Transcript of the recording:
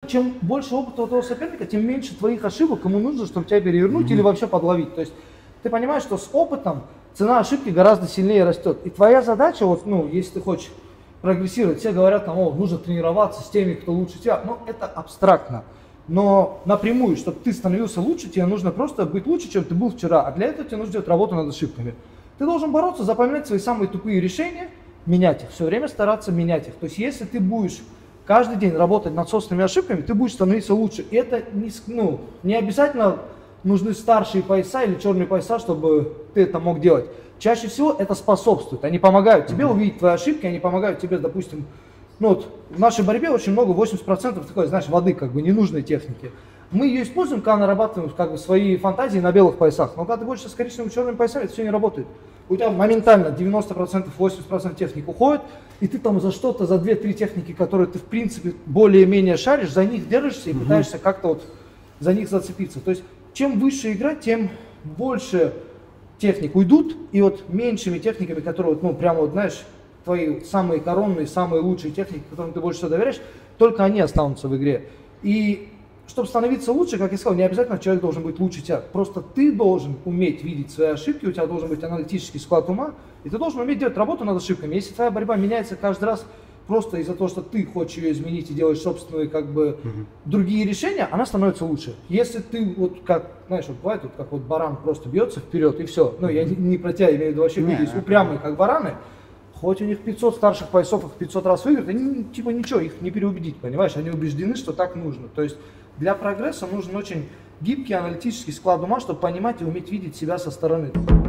Чем больше опыта у твоего соперника, тем меньше твоих ошибок ему нужно, чтобы тебя перевернуть или вообще подловить. То есть ты понимаешь, что с опытом цена ошибки гораздо сильнее растет. И твоя задача, вот, ну, если ты хочешь прогрессировать, все говорят, там, о, нужно тренироваться с теми, кто лучше тебя. Ну, это абстрактно. Но напрямую, чтобы ты становился лучше, тебе нужно просто быть лучше, чем ты был вчера. А для этого тебе нужно делать работу над ошибками. Ты должен бороться, запоминать свои самые тупые решения, менять их, все время стараться менять их. То есть если ты будешь каждый день работать над собственными ошибками, ты будешь становиться лучше. И это не обязательно нужны старшие пояса или черные пояса, чтобы ты это мог делать. Чаще всего это способствует. Они помогают тебе увидеть твои ошибки, они помогают тебе, допустим, ну вот в нашей борьбе очень много, 80% такой, знаешь, воды, как бы ненужной техники. Мы ее используем, когда нарабатываем как бы свои фантазии на белых поясах. Но когда ты больше с коричневыми черными поясами, это все не работает. У тебя моментально 90%, 80% техник уходит, и ты там за что-то, за 2-3 техники, которые ты в принципе более-менее шаришь, за них держишься и пытаешься как-то вот за них зацепиться. То есть чем выше игра, тем больше техник уйдут, и вот меньшими техниками, которые, вот, ну, прямо вот, знаешь, твои самые коронные, самые лучшие техники, которым ты больше всего доверяешь, только они останутся в игре. И чтобы становиться лучше, как я сказал, не обязательно человек должен быть лучше тебя. Просто ты должен уметь видеть свои ошибки, у тебя должен быть аналитический склад ума, и ты должен уметь делать работу над ошибками. Если твоя борьба меняется каждый раз просто из-за того, что ты хочешь ее изменить и делаешь собственные, как бы, другие решения, она становится лучше. Если ты, вот как, знаешь, вот бывает, вот, как вот баран просто бьется вперед и все. Ну, я не про тебя имею в виду, вообще люди есть упрямые, как бараны. Хоть у них 500 старших поясов, их 500 раз выиграют, они типа ничего, их не переубедить, понимаешь? Они убеждены, что так нужно. То есть для прогресса нужен очень гибкий аналитический склад ума, чтобы понимать и уметь видеть себя со стороны.